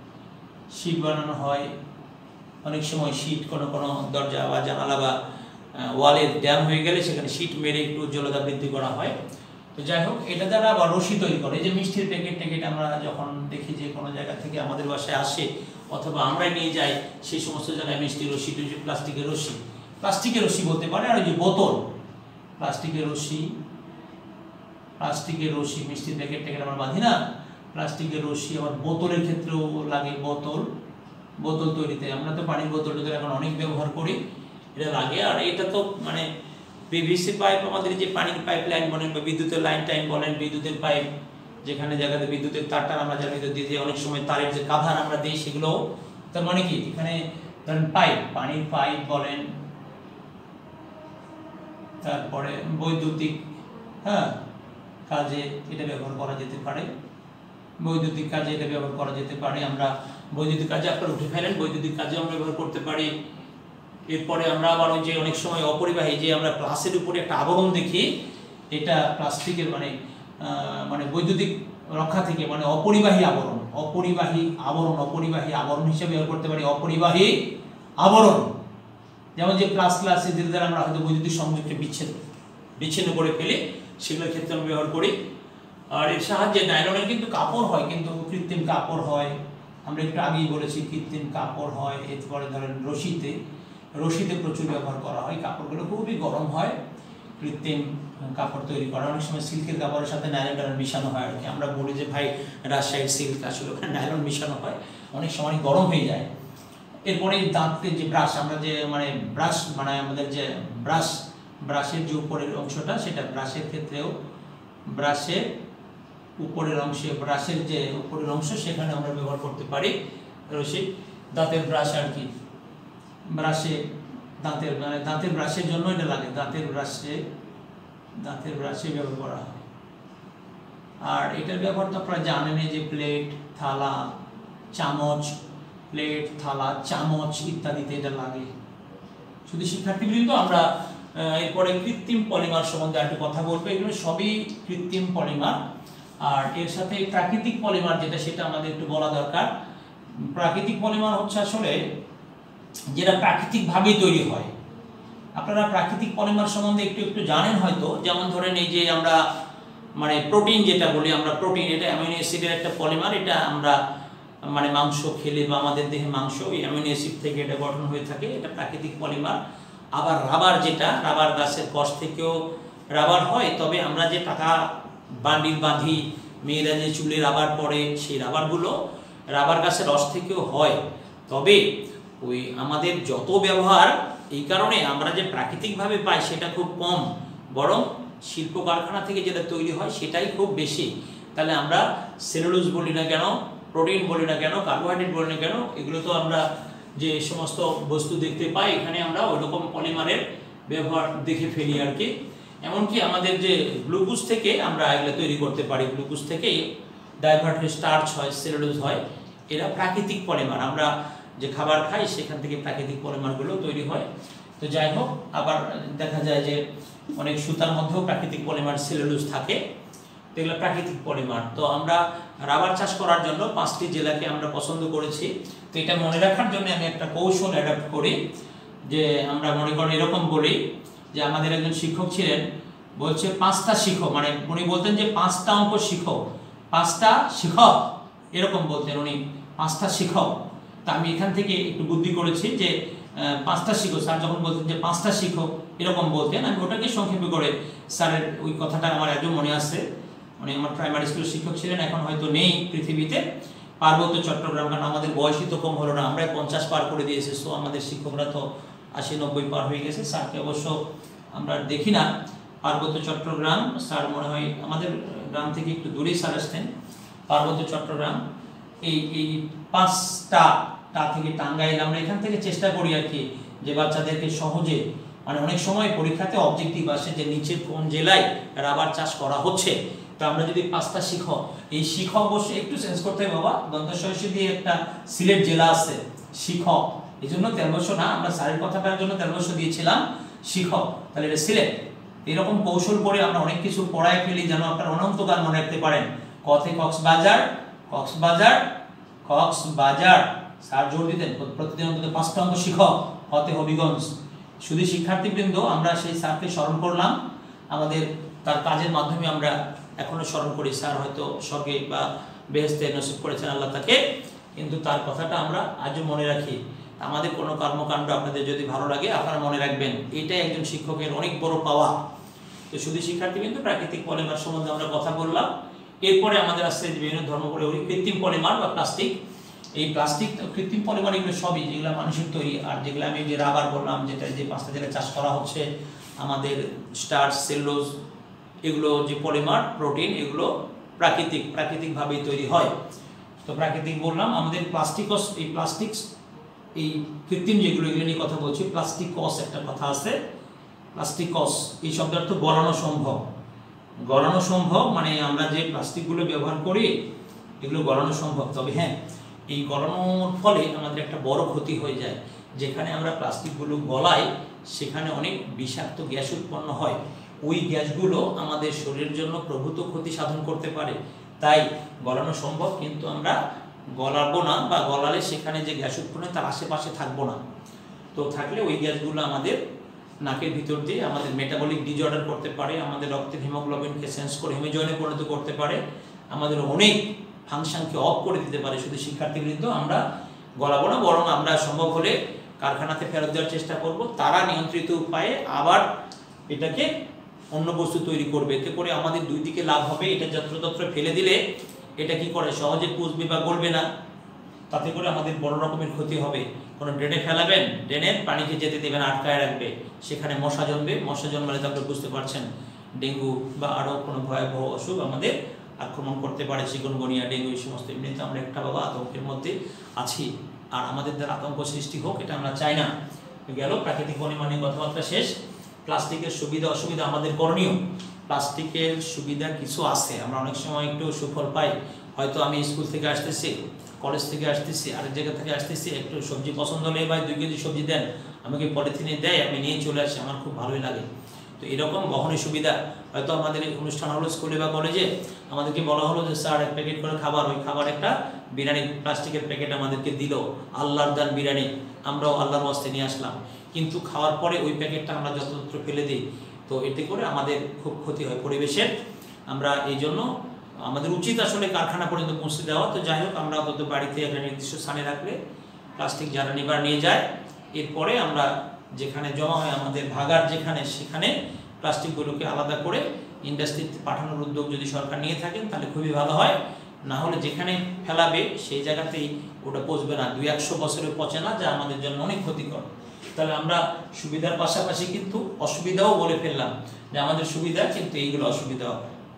হয়। অনেক সময় শীট কোনো দরজা বা জানালা বা ওয়ালের ড্যাম হয়ে গেলে সেখানে শীট মেরে একটু উজ্জ্বলতা বৃদ্ধি করা হয়। তো যাই হোক, এটা দ্বারা আবার রশি তৈরি করে। এই যে মিষ্টির প্যাকেট আমরা যখন দেখি যে কোনো জায়গা থেকে আমাদের বাসায় আসে অথবা আমরা নিয়ে যাই, সেই সমস্ত জায়গায় মিষ্টি রশি, প্লাস্টিকের রশি বলতে পারে। আর ওই যে বোতল, প্লাস্টিকের রশি, মিষ্টির প্যাকেট আমরা বাঁধি না, প্লাস্টিকের রশি। আবার বোতলের ক্ষেত্রেও লাগে, বোতল তৈরিতে আমরা তো পানির বোতলটা এখন অনেক ব্যবহার করি, এটা লাগে। আর এটা তো মানে পিভিসি পাইপ, আমাদের যে পানির পাইপ লাইন বলেন বা বিদ্যুতের লাইন টাইন বলেন, বিদ্যুতের পাইপ, যেখানে জায়গাতে বিদ্যুতের তারটা আমরা যার ভিতর দিয়ে অনেক সময় তারের যে কাভার আমরা দিই, সেগুলো তার মানে কি, এখানে ধরেন পাইপ, পানির পাইপ বলেন, তারপরে বৈদ্যুতিক কাজে এটা ব্যবহার করা যেতে পারে। আমরা বৈদ্যুতিক কাজে আপনারা উঠে ফেলেন, বৈদ্যুতিক কাজে আমরা ব্যবহার করতে পারি। এরপরে আমরা আবার ওই যে অনেক সময় অপরিবাহী, যে আমরা গ্লাসের উপরে একটা আবরণ দেখি, এটা প্লাস্টিকের মানে বৈদ্যুতিক রক্ষা থেকে, মানে অপরিবাহী আবরণ হিসেবে ব্যবহার করতে পারি। অপরিবাহী আবরণ, যেমন যে প্লাস এদের দ্বারা আমরা হয়তো বৈদ্যুতিক সংযোগকে বিচ্ছিন্ন করে ফেলি, সেগুলোর ক্ষেত্রে আমরা ব্যবহার করি। আর এর সাহায্যে নাইলনের কিন্তু কাপড় হয়, কিন্তু কৃত্রিম কাপড় হয়, আমরা একটু আগেই বলেছি কৃত্রিম কাপড় হয়। এরপরে ধরেন রশিতে প্রচুর ব্যবহার করা হয়, কাপড়গুলো খুবই গরম হয়, কৃত্রিম কাপড় তৈরি করা। অনেক সময় সিল্কের কাপড়ের সাথে নাইলন মিশানো হয় আর কি। আমরা বলি যে ভাই রাজশাহীর সিল্ক, আসলে ওখানে নাইলন মিশানো হয়, অনেক সময় গরম হয়ে যায়। এরপরে দাঁতের যে ব্রাশ, আমরা যে আমাদের যে ব্রাশের যে উপরের অংশটা, সেটা ব্রাশের ক্ষেত্রেও ব্রাশের যে উপরের অংশ, সেখানে আমরা ব্যবহার করতে পারি রশি। দাঁতের ব্রাশ আর কি, দাঁতের ব্রাশের জন্য এটা লাগে, দাঁতের ব্রাশে ব্যবহার করা হয়। আর এটার ব্যবহার তো আপনারা জানেন, যে প্লেট, থালা, চামচ ইত্যাদিতে এটা লাগে। শুধু শিক্ষার্থীবৃন্দ, আমরা এরপরে কৃত্রিম পলিমার সম্বন্ধে একটু কথা বলবো। এগুলো সবই কৃত্রিম পলিমার। আর এর সাথে প্রাকৃতিক পলিমার যেটা, সেটা আমাদের একটু বলা দরকার। প্রাকৃতিক পলিমার হচ্ছে আসলে যেটা প্রাকৃতিকভাবেই তৈরি হয়। আপনারা প্রাকৃতিক পলিমার সম্বন্ধে একটু জানেন হয়তো। যেমন ধরেন এই যে আমরা মানে প্রোটিন যেটা বলি আমরা, প্রোটিন এটা অ্যামিনো অ্যাসিডের একটা পলিমার। এটা আমরা মানে মাংস খেলে বা আমাদের দেহে মাংস, এই অ্যামিনো অ্যাসিড থেকে এটা গঠন হয়ে থাকে, এটা প্রাকৃতিক পলিমার। আবার রাবার যেটা, রাবার গাছের কষ থেকেও রাবার হয়, তবে আমরা যে টাকা বান্ডিল বাঁধি, মেয়েরা যে চুলে রাবার পরে, সেই রাবারগুলো রাবার গাছের রস থেকেও হয়। তবে ওই আমাদের যত ব্যবহার, এই কারণে আমরা যে প্রাকৃতিকভাবে পাই সেটা খুব কম, বরং শিল্প কারখানা থেকে যেটা তৈরি হয় সেটাই খুব বেশি। তাহলে আমরা সেলুলোজ বলি না কেন, প্রোটিন বলি না কেন, কার্বোহাইড্রেট বলি না কেন, এগুলো তো আমরা যে সমস্ত বস্তু দেখতে পাই এখানে আমরা ওইরকম পলিমারের ব্যবহার দেখে ফেলি আর কি। এমনকি আমাদের যে গ্লুকোজ থেকে আমরা এগুলো তৈরি করতে পারি, গ্লুকোজ থেকে ডাইভার্টেড স্টার্চ হয়, সেলুলোজ হয়, এরা প্রাকৃতিক পলিমার। আমরা যে খাবার খাই সেখান থেকে প্রাকৃতিক পলিমারগুলো তৈরি হয়। তো যাই হোক, আবার দেখা যায় যে অনেক সুতার মধ্যেও প্রাকৃতিক পলিমার সেলুলোজ থাকে, এগুলো প্রাকৃতিক পলিমার। তো আমরা রাবার চাষ করার জন্য 5টি জেলাকে আমরা পছন্দ করেছি। তো এটা মনে রাখার জন্য আমি একটা কৌশল অ্যাডাপ্ট করি, যে আমরা মনে করেন এরকম বলি যে আমাদের একজন শিক্ষক ছিলেন, বলছে 5টা শিখো, মানে উনি বলতেন যে 5টা অঙ্ক শিখো, 5টা শিখো, এরকম বলতেন উনি, 5টা শিখো। তা আমি এখান থেকে একটু বুদ্ধি করেছি যে 5টা শিখো। স্যার যখন বলতেন যে 5টা শিখো এরকম বলতেন, আমি ওটাকে সংক্ষেপে করে স্যারের ওই কথাটা আমার একদম মনে আছে। উনি আমার প্রাইমারি স্কুলের শিক্ষক ছিলেন, এখন হয়তো নেই পৃথিবীতে, পার্বত্য চট্টগ্রাম। কারণ আমাদের বয়সই তো কম হলো না, আমরা 50 পার করে দিয়েছি, সো আমাদের শিক্ষকরা তো 80-90 পার হয়ে গেছে। স্যারকে অবশ্য আমরা দেখি না। পার্বত্য চট্টগ্রাম স্যার মনে হয় আমাদের গ্রাম থেকে একটু দূরেই স্যার আসতেন। পার্বত্য চট্টগ্রাম এই 5টা থেকে টাঙ্গাইল, আমরা এখান থেকে চেষ্টা করি আর কি যে বাচ্চাদেরকে সহজে, মানে অনেক সময় পরীক্ষাতে অবজেক্টিভ আসে যে নিচের কোন জেলায় রাবার চাষ করা হচ্ছে। তো আমরা যদি 5টা শিখো, এই শিখো অবশ্যই একটু চেঞ্জ করতে হবে বাবা, দন্তস্বরী দিয়ে একটা সিলেট জেলা আছে শিখো, এই জন্য তেলবস্য না, আমরা স্যারের কথাটার জন্য তেলবস্য দিয়েছিলাম শিখো, তাহলে এটা সিলেট। এরকম কৌশল করে আমরা অনেক কিছু পড়ায় ফেলি যেন আপনারা অনন্তকাল মনে রাখতে পারেন। কতে কক্সবাজার, কক্সবাজার, কক্সবাজার, স্যার জোর দিতেন প্রতিদিন অন্তত 5টা অঙ্ক শিখো, হতে হবিগঞ্জ। শুধু শিক্ষার্থীবৃন্দ, আমরা সেই স্যারকে স্মরণ করলাম, আমাদের তার কাজের মাধ্যমে আমরা এখনো স্মরণ করি। স্যার হয়তো স্বর্গে বা বেহেশতে নসিব করেছেন আল্লাহ তাকে, কিন্তু তার কথাটা আমরা আজও মনে রাখি। আমাদের কোনো কর্মকাণ্ড আপনাদের যদি ভালো লাগে আপনারা মনে রাখবেন, এটাই একজন শিক্ষকের অনেক বড় পাওয়া। তো শুধু শিক্ষার্থীবৃন্দ, প্রাকৃতিক পলিমার সম্বন্ধে আমরা কথা বললাম। এরপরে আমাদের আসছে বিভিন্ন ধর্মপরে কৃত্রিম পলিমার বা প্লাস্টিক। এই প্লাস্টিক কৃত্রিম পলিমার এগুলো সবই যেগুলো মানুষের তৈরি, আর যেগুলো আমি যে রাবার বললাম, যেটা যে 5টা জেলায় চাষ করা হচ্ছে, আমাদের স্টার্চ, সেলুলোজ, এগুলো যে পলিমার, প্রোটিন, এগুলো প্রাকৃতিকভাবেই তৈরি হয়। তো প্রাকৃতিক বললাম, আমাদের প্লাস্টিকস, এই প্লাস্টিক্স, এই কৃত্রিম যেগুলো, এগুলো নিয়ে কথা বলছি। প্লাস্টিকস একটা কথা আছে, প্লাস্টিকস এই শব্দের অর্থ গলানো সম্ভব। গলানো সম্ভব মানে আমরা যে প্লাস্টিকগুলো ব্যবহার করি এগুলো গলানো সম্ভব। তবে হ্যাঁ, এই গলানোর ফলে আমাদের একটা বড় ক্ষতি হয়ে যায়। যেখানে আমরা প্লাস্টিকগুলো গলাই সেখানে অনেক বিষাক্ত গ্যাস উৎপন্ন হয়, ওই গ্যাসগুলো আমাদের শরীরের জন্য প্রভূত ক্ষতি সাধন করতে পারে। তাই গলানো সম্ভব, কিন্তু আমরা গলাবো না, বা গলালে সেখানে যে গ্যাস উৎপন্ন হয় তার আশেপাশে থাকবো না। তো থাকলে ওই গ্যাসগুলো আমাদের নাকের ভিতর দিয়ে আমাদের মেটাবলিক ডিজঅর্ডার করতে পারে, আমাদের রক্তের হিমোগ্লোবিনকে সেন্স করে হিমোজয়েনে পরিণত করতে পারে, আমাদের অনেক ফাংশনকে অফ করে দিতে পারে। শুধু শিক্ষার্থীবৃন্দ, আমরা গলাবো না, বরং আমরা সম্ভব হলে কারখানাতে ফেরত দেওয়ার চেষ্টা করব। তারা নিয়ন্ত্রিত উপায়ে আবার এটাকে অন্য বস্তু তৈরি করবে, এতে করে আমাদের দুই দিকে লাভ হবে। এটা যত্রতত্র ফেলে দিলে এটা কি করে, সহজে পুষবে বা গলবে না, তাতে করে আমাদের বড় রকমের ক্ষতি হবে। কোনো ড্রেনে ফেলাবেন, ড্রেনের পানিকে যেতে দেবেন, আটকায় রাখবে, সেখানে মশা জন্মবে, মশা জন্মালে তো আপনি বুঝতে পারছেন ডেঙ্গু বা আরও কোনো ভয়াবহ অসুখ আমাদের আক্রমণ করতে পারে, চিকুনগুনিয়া, ডেঙ্গু, এই সমস্ত। এমনিতে আমরা একটা বাবা আতঙ্কের মধ্যে আছি, আর আমাদের দ্বারা আতঙ্ক সৃষ্টি হোক এটা আমরা চাই না। গেল প্রাকৃতিক পরিমাণে কথাবার্তা শেষ। প্লাস্টিকের সুবিধা অসুবিধা আমাদের করণীয়। প্লাস্টিকের সুবিধা কিছু আছে, আমরা অনেক সময় একটু সুফল পাই। হয়তো আমি স্কুল থেকে আসতেছি, কলেজ থেকে আসতেছি, আরেক জায়গা থেকে আসতেছি, একটু সবজি পছন্দ হলে ভাই 2 কেজি সবজি দেন, আমাকে পলিথিনে দেয়, আমি নিয়ে চলে আসি, আমার খুব ভালোই লাগে। তো এরকম বহনের সুবিধা। হয়তো আমাদের অনুষ্ঠান হলো স্কুলে বা কলেজে, আমাদেরকে বলা হলো যে স্যার 1 প্যাকেট করে খাবার, ওই খাবার একটা বিরিয়ানি প্লাস্টিকের প্যাকেট আমাদেরকে দিল, আল্লাহর দান বিরিয়ানি, আমরাও আল্লাহর ওয়াস্তে নিয়ে আসলাম, কিন্তু খাওয়ার পরে ওই প্যাকেটটা আমরা যত্রতত্র ফেলে দিই। তো এতে করে আমাদের খুব ক্ষতি হয় পরিবেশের। আমরা এই জন্য আমাদের উচিত আসলে কারখানা পর্যন্ত পৌঁছে দেওয়া। তো যাই হোক, আমরা অন্তত বাড়িতে একটা নির্দিষ্ট স্থানে রাখলে প্লাস্টিক যারা নিবার নিয়ে যায়, এরপরে আমরা যেখানে জমা হয় আমাদের ভাগার যেখানে, সেখানে প্লাস্টিকগুলোকে আলাদা করে ইন্ডাস্ট্রিতে পাঠানোর উদ্যোগ যদি সরকার নিয়ে থাকেন তাহলে খুবই ভালো হয়। না হলে যেখানে ফেলাবে সেই জায়গাতেই ওটা পচবে না, 200-100 বছরে পচে না, যা আমাদের জন্য অনেক ক্ষতিকর। তাহলে আমরা সুবিধার পাশাপাশি কিন্তু অসুবিধাও বলে ফেললাম, যে আমাদের সুবিধা কিন্তু এইগুলো অসুবিধাও।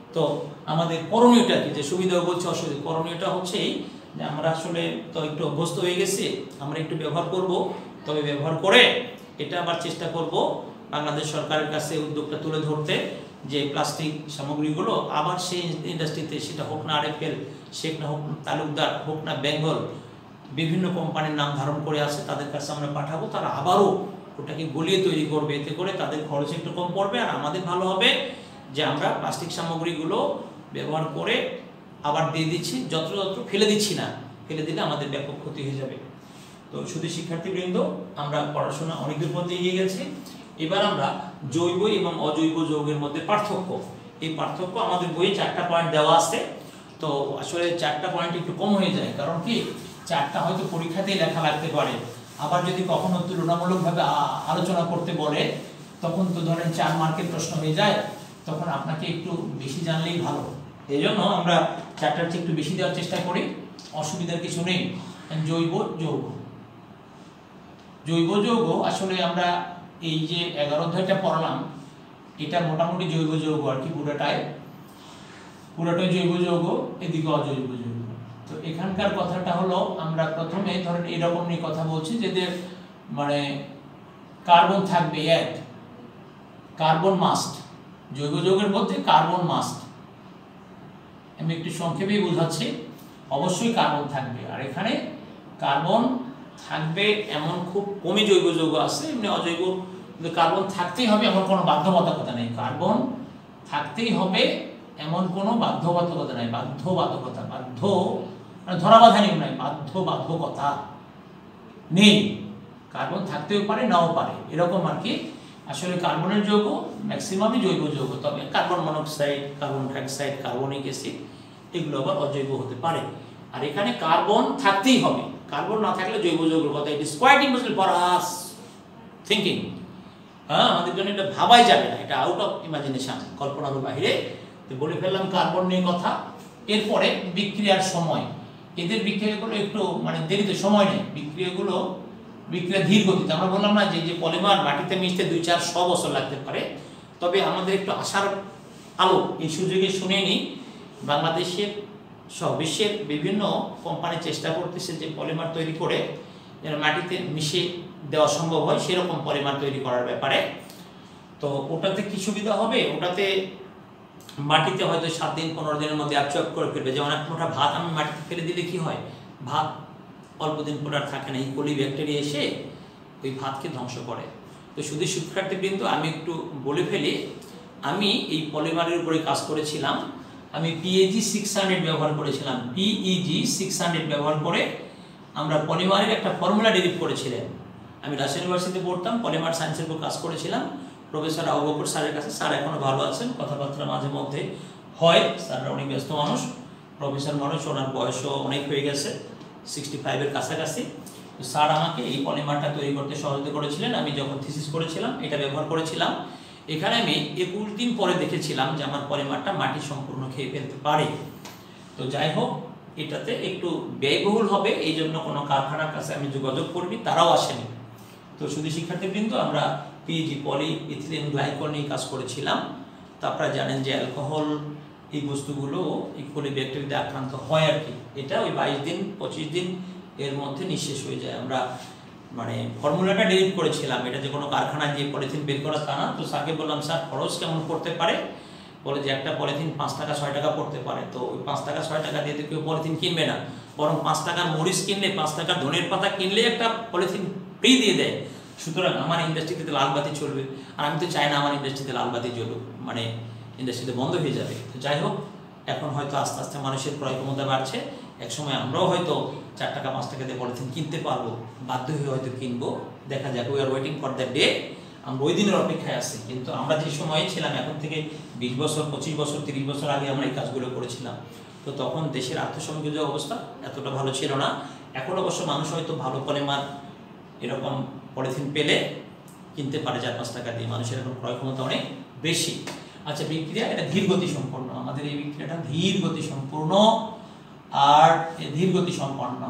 তো আমাদের করণীয়টা কি, যে সুবিধা বলছে অসুবিধা, করণীয়টা হচ্ছে এই যে আমরা আসলে তো একটু অভ্যস্ত হয়ে গেছি, আমরা একটু ব্যবহার করব, তবে ব্যবহার করে এটা আবার চেষ্টা করব বাংলাদেশ সরকারের কাছে উদ্যোগটা তুলে ধরতে, যে প্লাস্টিক সামগ্রীগুলো আবার সেই ইন্ডাস্ট্রিতে, সেটা হোক না আরএফএল, শেখ না হোক তালুকদার, হোক না বেঙ্গল, বিভিন্ন কোম্পানির নাম ধারণ করে আছে, তাদের কাছে আমরা পাঠাবো, তারা আবারও ওটাকে গলিয়ে তৈরি করবে। এতে করে তাদের খরচ একটু কম পড়বে, আর আমাদের ভালো হবে যে আমরা প্লাস্টিক সামগ্রীগুলো ব্যবহার করে আবার দিয়ে দিচ্ছি, যত্রতত্র ফেলে দিচ্ছি না, ফেলে দিলে আমাদের ব্যাপক ক্ষতি হয়ে যাবে। তো শুধু শিক্ষার্থীবৃন্দ, আমরা পড়াশোনা অনেক দূর পর্যন্ত এগিয়ে গেছি। এবার আমরা জৈব এবং অজৈব যৌগের মধ্যে পার্থক্য, এই পার্থক্য আমাদের বইয়ে 4টা পয়েন্ট দেওয়া আছে। তো আসলে 4টা পয়েন্ট একটু কম হয়ে যায়, কারণ কি 4টা হয়তো পরীক্ষাতেই লেখা লাগতে পারে, আবার যদি কখনো তুলনামূলকভাবে আলোচনা করতে বলে তখন তো ধরেন 4 মার্কের প্রশ্ন হয়ে যায়, তখন আপনাকে একটু বেশি জানলেই ভালো। এই জন্য আমরা 4টার চেয়ে একটু বেশি দেওয়ার চেষ্টা করি, অসুবিধার কিছু নেই। জৈব যৌগ, জৈব যৌগ আসলে আমরা এই যে 11 অধ্যায়টা পড়ালাম, এটা মোটামুটি জৈব যৌগ আর কি, পুরোটাই জৈব যৌগ, এদিকে অজৈব যৌগ। তো এখানকার কথাটা হলো, আমরা প্রথমে ধরেন এরকম নিয়ে কথা বলছি, যেদের মানে কার্বন থাকবে 1, কার্বন মাস্ট, জৈব যৌগের মধ্যে কার্বন মাস্ট, আমি একটু সংক্ষেপেই বোঝাচ্ছি, অবশ্যই কার্বন থাকবে। আর এখানে কার্বন থাকবে এমন খুব কমই জৈব যৌগ আছে, এমনি অজৈব, কিন্তু কার্বন থাকতেই হবে এমন কোনো বাধ্যবাধকতা নেই, কার্বন থাকতেই হবে এমন কোনো বাধ্যবাধকতা নাই, বাধ্যবাধকতা, বাধ্য মানে ধরাবাধা নিয়ম নাই, বাধ্যবাধকতা নেই, কার্বন থাকতেও পারে নাও পারে, এরকম আর কি। আসলে কার্বনের যৌগ ম্যাক্সিমামই জৈব যৌগ, তবে carbon monoxide, carbon dioxide, carbonic acid এগুলো আবার অজৈব হতে পারে। আর এখানে কার্বন থাকতেই হবে, কার্বন না থাকলে জৈব যৌগের কথা, it is quite impossible for us thinking. হ্যাঁ, আমাদের জন্য এটা ভাবাই যাবে না, এটা আউট অফ ইমাজিনেশন, কল্পনার বাইরে। তো বলে ফেললাম কার্বন নিয়ে কথা। এরপরে বিক্রিয়ার সময়, এদের বিক্রিয়াগুলো একটু মানে দেরিতে, সময় নেই বিক্রিয়াগুলো, বিক্রিয়া ধীর গতিতে। আমরা বললাম না যে পলিমার মাটিতে মিশতে 2-400 বছর লাগতে পারে, তবে আমাদের একটু আশার আলো এই সুযোগে শুনে নিই, বাংলাদেশের সহ বিশ্বের বিভিন্ন কোম্পানি চেষ্টা করতেছে যে পলিমার তৈরি করে যেন মাটিতে মিশে দেওয়া সম্ভব হয়, সেরকম পলিমার তৈরি করার ব্যাপারে। তো ওটাতে কি সুবিধা হবে, ওটাতে মাটিতে হয়তো 7 দিন 15 দিনের মধ্যে অ্যাবজর্ব করে ফেলবে। যেমন এক মুঠা ভাত আমি মাটিতে ফেলে দিলে কি হয়, ভাত অল্প দিন পর আর থাকে না, ইকোলি ব্যাকটেরিয়া এসে ওই ভাতকে ধ্বংস করে। তো শুধু শিক্ষার্থীবৃন্দ, আমি একটু বলে ফেলি, আমি এই পলিমারের উপরে কাজ করেছিলাম, আমি PEG 600 ব্যবহার করেছিলাম, PEG 600 ব্যবহার করে আমরা পলিমারের একটা ফর্মুলা ডেরিভ করেছিলাম। আমি রাজশাহী ইউনিভার্সিটিতে পড়তাম, পলিমার সায়েন্সের উপর কাজ করেছিলাম প্রফেসর আবু বকর স্যারের কাছে। স্যার এখনো ভালো আছেন, কথাবার্তা মাঝে মধ্যে হয়, স্যাররা অনেক ব্যস্ত মানুষ, প্রফেসর মানুষ, ওনার বয়সও অনেক হয়ে গেছে, 65-এর কাছাকাছি। স্যার আমাকে এই পলিমারটা তৈরি করতে সহযোগিতা করেছিলেন। আমি যখন থিসিস করেছিলাম এটা ব্যবহার করেছিলাম। এখানে আমি 21 দিন পরে দেখেছিলাম যে আমার পলিমারটা মাটি সম্পূর্ণ খেয়ে ফেলতে পারে। তো যাই হোক, এটাতে একটু ব্যয়বহুল হবে, এই জন্য কোনো কারখানার কাছে আমি যোগাযোগ করিনি, তারাও আসেনি। তো শুধু শিক্ষার্থীবৃন্দ, আমরা PEG পলি ইথিলিন গ্লাইকল নিয়ে কাজ করেছিলাম। তো আপনারা জানেন যে অ্যালকোহল এই বস্তুগুলো ইকোলি ব্যাকটেরিয়াতে আক্রান্ত হয় আর কি, এটা ওই 22 দিন 25 দিন এর মধ্যে নিঃশেষ হয়ে যায়। আমরা মানে ফর্মুলাটা ডেরিভ করেছিলাম, এটা যে কোনো কারখানা দিয়ে পলিথিন বের করা তা না। তো স্যারকে বললাম, স্যার খরচ কেমন পড়তে পারে, বলে যে একটা পলিথিন 5 টাকা 6 টাকা পড়তে পারে। তো ওই 5 টাকা 6 টাকা দিয়ে তো কেউ পলিথিন কিনবে না, বরং 5 টাকার মরিচ কিনলে, 5 টাকার ধনের পাতা কিনলে একটা পলিথিন ফ্রি দিয়ে দেয়। সুতরাং আমার ইন্ডাস্ট্রিতে লাল বাতি চলবে, আর আমি তো চাই না আমার ইন্ডাস্ট্রিতে লাল বাতি জ্বলুক, মানে ইন্ডাস্ট্রিতে বন্ধ হয়ে যাবে। তো যাই হোক, এখন হয়তো আস্তে আস্তে মানুষের ক্রয় ক্ষমতা বাড়ছে, একসময় আমরাও হয়তো 4 টাকা 5 টাকা দিয়ে পলিথিন কিনতে পারবো, বাধ্য হয়ে হয়তো কিনবো, দেখা যাক। We are waiting for that day, আমরা ওই দিনের অপেক্ষায় আছি। কিন্তু আমরা যে সময়ে ছিলাম, এখন থেকে 20 বছর 25 বছর 30 বছর আগে আমরা এই কাজগুলো করেছিলাম। তো তখন দেশের আর্থসামাজিক অবস্থা এতটা ভালো ছিল না। এখন অবশ্য মানুষ হয়তো ভালো পলিমার এরকম পলিথিন পেলে কিনতে পারে 4-5 টাকা দিয়ে, মানুষের এখন ক্রয় ক্ষমতা অনেক বেশি। আচ্ছা, বিক্রিয়া এটা ধীর গতি সম্পন্ন, আমাদের এই বিক্রিয়াটা ধীর গতি সম্পূর্ণ, আর ধীর গতি সম্পন্ন,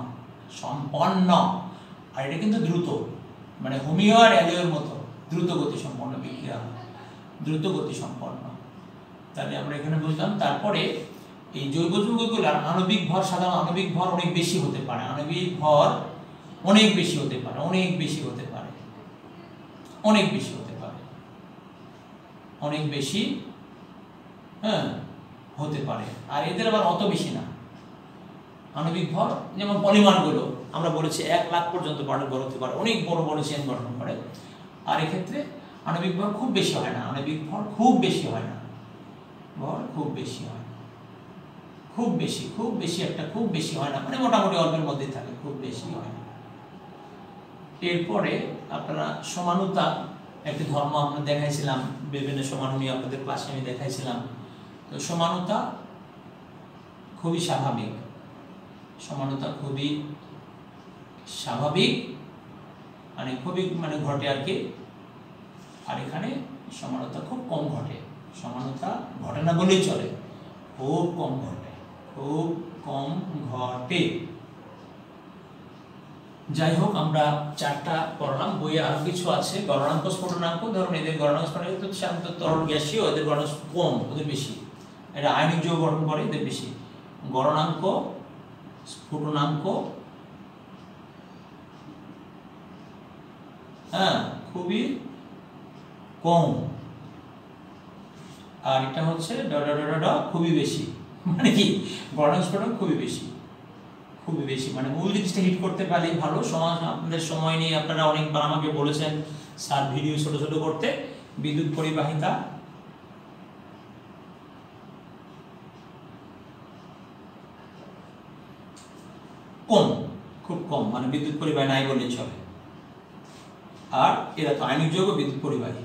আর এটা কিন্তু দ্রুত, মানে হোমিও আর অ্যালিওর মতো দ্রুত গতি সম্পন্ন বিক্রিয়া, দ্রুত গতি সম্পন্ন। তাহলে আমরা এখানে বুঝলাম। তারপরে এই জৈব যৌগগুলোর আণবিক ভর সাধারণ আণবিক ভর অনেক বেশি হতে পারে, আণবিক ভর অনেক বেশি হতে পারে, অনেক বেশি হতে পারে, অনেক বেশি হতে পারে, অনেক বেশি, হ্যাঁ হতে পারে। আর এদের আবার অত বেশি না আণবিক ভর, যেমন পলিমারগুলো আমরা বলেছি 1 লাখ পর্যন্ত পরমাণু হতে পারে, অনেক বড় বড় চেইন গঠন করে। আর এক্ষেত্রে আণবিক ভর খুব বেশি হয় না, আণবিক ভর খুব বেশি হয় না, ভর খুব বেশি হয় না, খুব বেশি, খুব বেশি একটা খুব বেশি হয় না, মানে মোটামুটি অল্পের মধ্যেই থাকে, খুব বেশি হয় না। এরপরে আপনারা সমানুতা একটি ধর্ম আমরা দেখাইছিলাম, বিভিন্ন সমানু নিয়ে আপনাদের ক্লাসে আমি দেখাইছিলাম। তো সমানুতা খুবই স্বাভাবিক, সমানুতা খুবই স্বাভাবিক, মানে খুবই মানে ঘটে আর কি। আর এখানে সমানুতা খুব কম ঘটে, সমানুতা ঘটে না বলেই চলে, খুব কম ঘটে, খুব কম ঘটে। যাই হোক, আমরা 4টা পড়লাম, বইয়ে আরো কিছু আছে। গলনাঙ্ক স্ফুটনাঙ্ক, ধরুন এদের গলনাঙ্ক স্ফুটনাঙ্ক শান্ত তরল গ্যাসীয়, এদের গলনাঙ্ক কম, ওদের বেশি, এটা আয়নিক যৌগ গঠন করে, এদের বেশি। গলনাঙ্ক স্ফুটনাঙ্ক হ্যাঁ খুবই কম, আর এটা হচ্ছে খুবই বেশি, মানে কি গলনাঙ্ক স্ফুটনাঙ্ক খুবই বেশি, খুবই বেশি, মানে মূল জিনিসটা হিট করতে পারলেই ভালো। সমাজ আপনাদের সময় নিয়ে আপনারা অনেকবার আমাকে বলেছেন স্যার ভিডিও ছোট ছোট করতে। বিদ্যুৎ পরিবাহিতা কম, খুব কম, মানে বিদ্যুৎ পরিবাহী নাই বললে চলে। আর এরা তো আয়নিক যৌগ, বিদ্যুৎ পরিবাহী।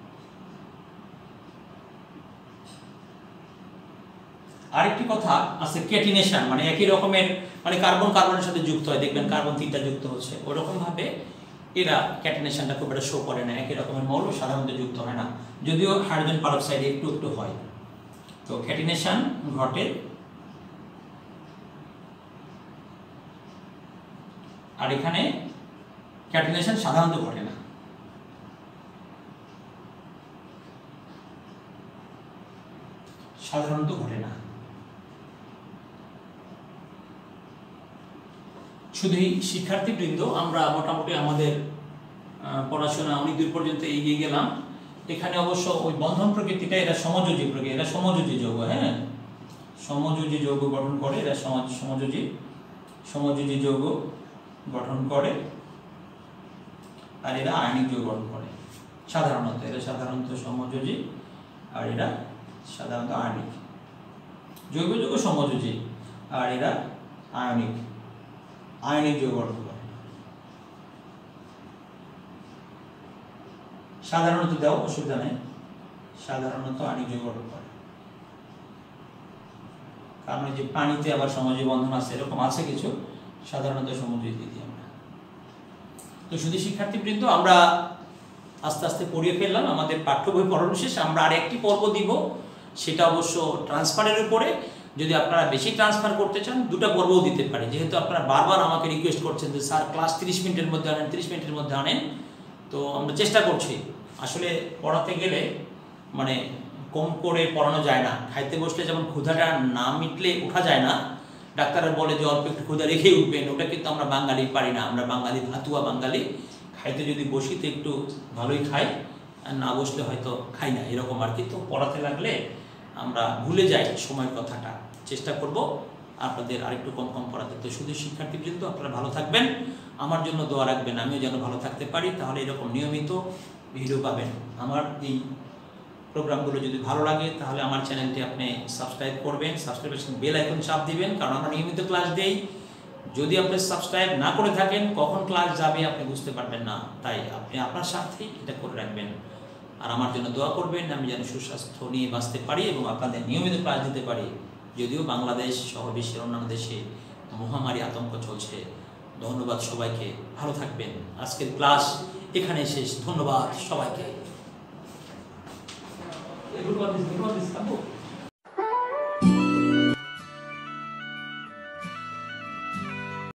আরেকটি কথা আছে ক্যাটিনেশন, মানে একই রকমের, মানে কার্বন কার্বনের সাথে যুক্ত হয়, দেখবেন কার্বন 3টা যুক্ত হচ্ছে, ওরকম ভাবে এরা ক্যাটিনেশনটা খুব একটা শো করে না, একই রকমের মৌল সাধারণত যুক্ত হয় না, যদিও হাইড্রোজেন পারক্সাইডে একটু একটু হয়। তো ক্যাটিনেশন ঘটে, আর এখানে ক্যাটিনেশন সাধারণত ঘটে না। সাধারণত ঘটে না। শুধু শিক্ষার্থীবৃন্দ, আমরা মোটামুটি আমাদের পড়াশোনা অনেক দূর পর্যন্ত এগিয়ে গেলাম। এখানে অবশ্য ওই বন্ধন প্রকৃতিটা, এরা সমযোজী প্রকৃতি, এরা সমযোজী যৌগ, হ্যাঁ সমযোজী যৌগ গঠন করে, এরা সমযোজী যৌগ গঠন করে, আর এরা আয়নিক যৌগ গঠন করে। সাধারণত এরা সাধারণত সমযোজী, আর এরা সাধারণত আয়নিক। জৈব যৌগ সমযোজী, আর এরা আয়নিক, আয়নিক যৌগ গঠন করে। সাধারণত দেওয়া অসুবিধা নেই, সাধারণত আয়নিক যৌগ গঠন করে, কারণ যে পানিতে আবার সমযোজী বন্ধন আছে, এরকম আছে কিছু, সাধারণত সমযোজী দিই আমরা। তো শুধু শিক্ষার্থীবৃন্দ, আমরা আস্তে আস্তে পড়িয়ে ফেললাম আমাদের পাঠ্য বই পড়ানো শেষ। আমরা আর একটি পর্ব দিব, সেটা অবশ্য ট্রান্সফারের উপরে। যদি আপনারা বেশি ট্রান্সফার করতে চান, 2টা পর্বও দিতে পারি, যেহেতু আপনারা বারবার আমাকে রিকোয়েস্ট করছেন যে স্যার ক্লাস 30 মিনিটের মধ্যে আনেন, 30 মিনিটের মধ্যে আনেন। তো আমরা চেষ্টা করছি, আসলে পড়াতে গেলে মানে কম করে পড়ানো যায় না। খাইতে বসলে যেমন ক্ষুধাটা না মিটলে ওঠা যায় না, ডাক্তাররা বলে যে অল্প একটু ক্ষুধা রেখেই উঠবেন, ওটা কিন্তু আমরা বাঙালি পারি না। আমরা বাঙালি ভাতুয়া বাঙালি, খাইতে যদি বসি তো একটু ভালোই খাই, আর না বসলে হয়তো খাই না, এরকম আর কি। তো পড়াতে লাগলে আমরা ভুলে যাই সময়ের কথাটা। চেষ্টা করব আপনাদের আরেকটু কম কম পড়াতে। তো শুধু শিক্ষার্থীবৃন্দ, আপনারা ভালো থাকবেন, আমার জন্য দোয়া রাখবেন, আমিও যেন ভালো থাকতে পারি। তাহলে এরকম নিয়মিত ভিডিও পাবেন। আমার এই প্রোগ্রামগুলো যদি ভালো লাগে, তাহলে আমার চ্যানেলটি আপনি সাবস্ক্রাইব করবেন, সাবস্ক্রাইবেশন বেল আইকন চাপ দিবেন, কারণ আমরা নিয়মিত ক্লাস দেই। যদি আপনি সাবস্ক্রাইব না করে থাকেন, কখন ক্লাস যাবে আপনি বুঝতে পারবেন না, তাই আপনি আপনার সাথেই এটা করে রাখবেন। আর আমার জন্য দোয়া করবেন, আমি যেন সুস্বাস্থ্য নিয়ে বাঁচতে পারি এবং আপনাদের নিয়মিত ক্লাস দিতে পারি। যদিও বাংলাদেশ সহ বিশ্বের অন্যান্য দেশে মহামারী আতঙ্ক চলছে। ধন্যবাদ সবাইকে, ভালো থাকবেন। আজকের ক্লাস এখানে শেষ। ধন্যবাদ সবাইকে।